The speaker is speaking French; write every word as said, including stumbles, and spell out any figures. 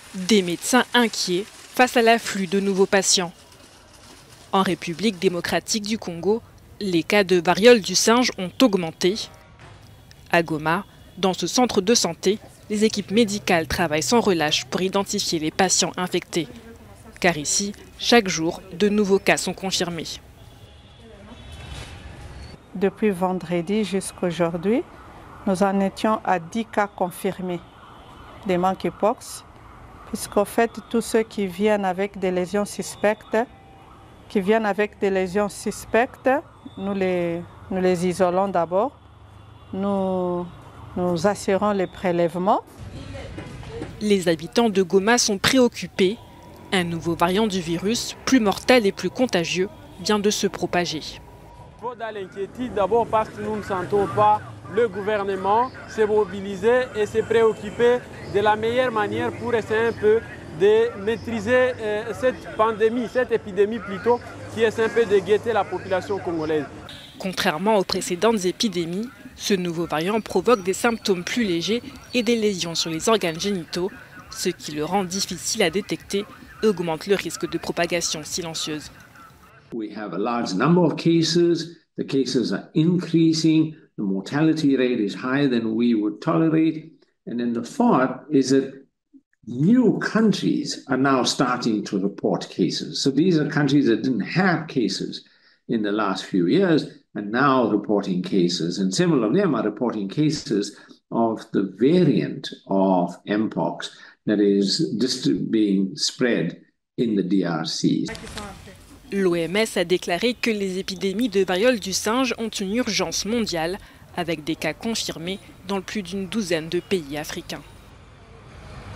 Des médecins inquiets face à l'afflux de nouveaux patients. En République démocratique du Congo, les cas de variole du singe ont augmenté. À Goma, dans ce centre de santé, les équipes médicales travaillent sans relâche pour identifier les patients infectés. Car ici, chaque jour, de nouveaux cas sont confirmés. Depuis vendredi jusqu'à aujourd'hui, nous en étions à dix cas confirmés de monkeypox, puisqu'en fait, tous ceux qui viennent avec des lésions suspectes, qui viennent avec des lésions suspectes, nous les, nous les isolons d'abord. Nous, nous assurons les prélèvements. Les habitants de Goma sont préoccupés. Un nouveau variant du virus, plus mortel et plus contagieux, vient de se propager. Il faut dans l'inquiétude d'abord parce que nous ne sentons pas le gouvernement se mobiliser et se préoccuper de la meilleure manière pour essayer un peu de maîtriser euh, cette pandémie, cette épidémie plutôt, qui essaie un peu de guetter la population congolaise. Contrairement aux précédentes épidémies, ce nouveau variant provoque des symptômes plus légers et des lésions sur les organes génitaux, ce qui le rend difficile à détecter et augmente le risque de propagation silencieuse. We have a large number of cases. The cases are increasing. The mortality rate is higher than we would tolerate. And then the thought is that new countries are now starting to report cases. So these are countries that didn't have cases in the last few years and now reporting cases. And several of them are reporting cases of the variant of Mpox that is being spread in the D R C. L'O M S a déclaré que les épidémies de variole du singe ont une urgence mondiale, avec des cas confirmés dans plus d'une douzaine de pays africains.